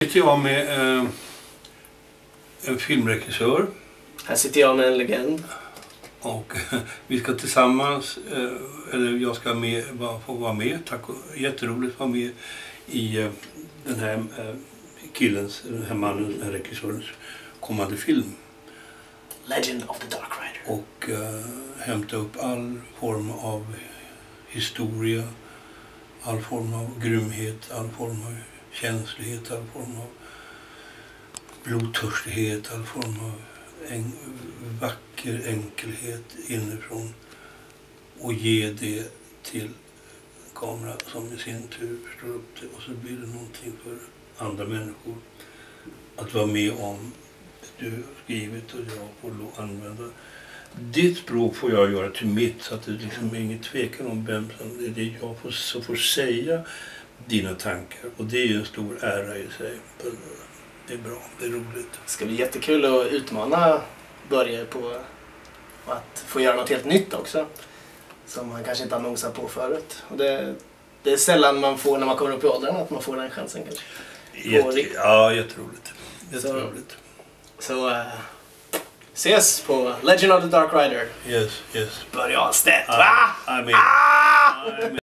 Sitter jag med en filmregissör. Här sitter jag med en legend. Och vi ska tillsammans, eller jag ska få vara med. Tack, jätteroligt att vara med i den här den här mannen, den här regissörens kommande film. Legend of the Dark Rider. Och hämta upp all form av historia, all form av grymhet, all form av känslighet, all form av blodtörstighet, all form av vacker enkelhet inifrån och ge det till kameran som i sin tur förstår upp det, och så blir det någonting för andra människor att vara med om. Du har skrivit och jag får använda ditt språk, får jag göra till mitt, så att det liksom är ingen tvekan om vem som det är jag får säga dina tankar, och det är ju en stor ära i sig. Det är bra, det är roligt. Det ska bli jättekul att utmana Börje på att få göra något helt nytt också, som man kanske inte har nosat på förut. Och det är sällan man får, när man kommer upp i åldern, att man får den chansen kanske. Ja, jätteroligt. Jätteroligt. Så ses på Legend of the Dark Rider. Yes. Börje Ahlstedt, va?